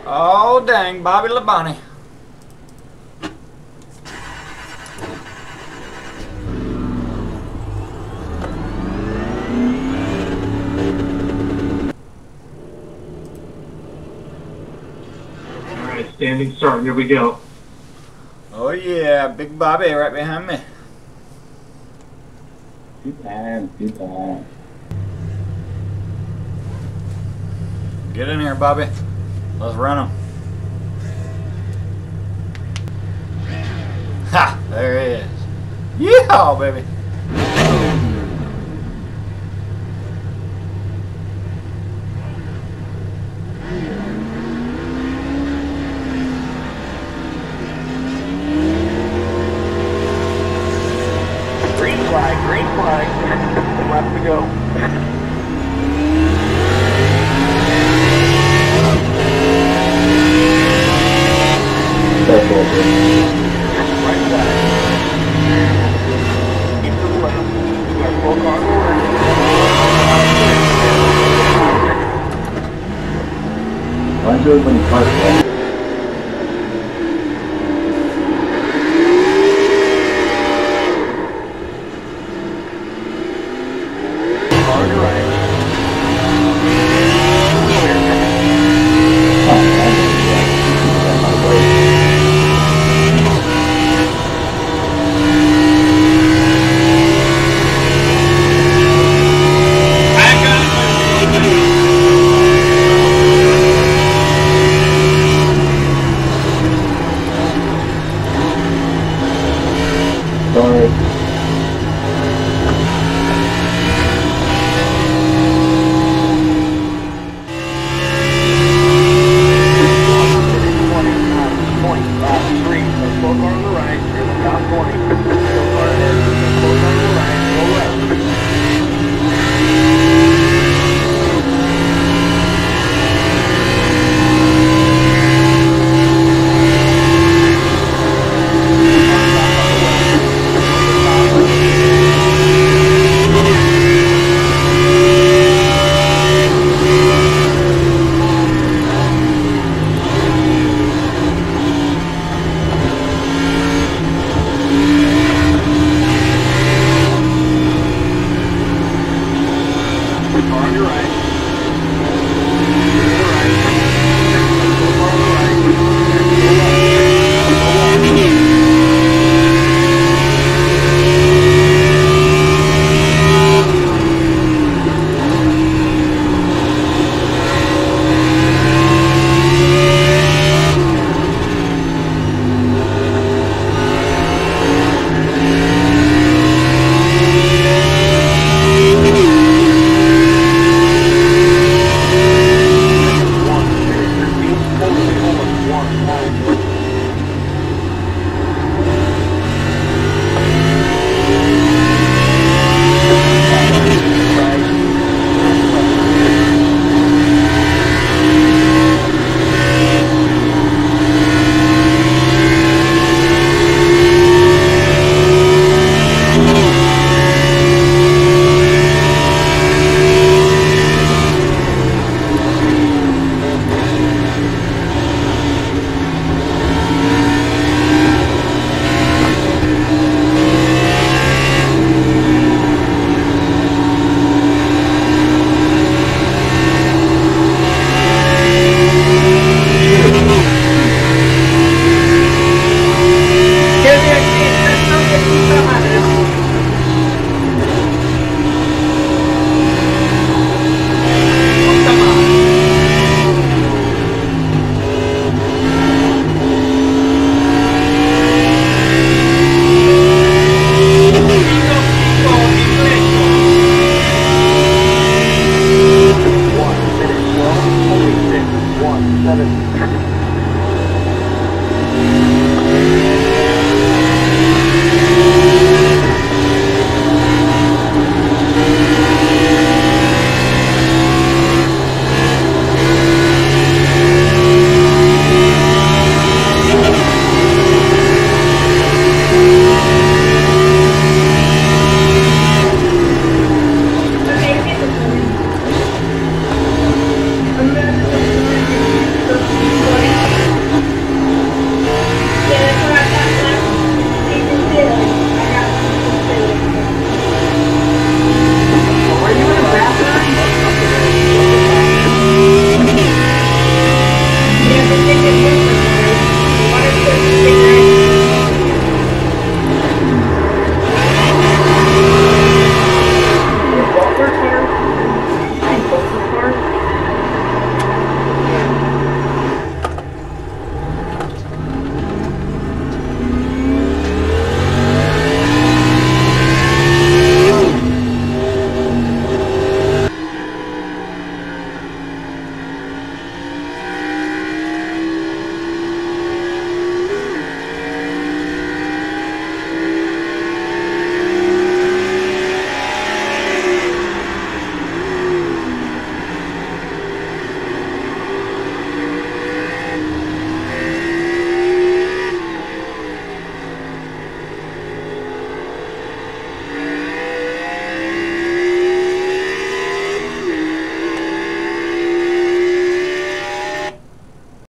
Oh, dang, Bobby LaBonte. All right, standing start. Here we go. Oh, yeah, Big Bobby right behind me. Good time, good time. Get in here, Bobby. Let's run him. Ha! There he is. Yeehaw, baby. Green flag, green flag. Left to go. That's over. Right flag. Keep to the left. We got full car to the right. Why do it when you park there? Car to right. Sorry.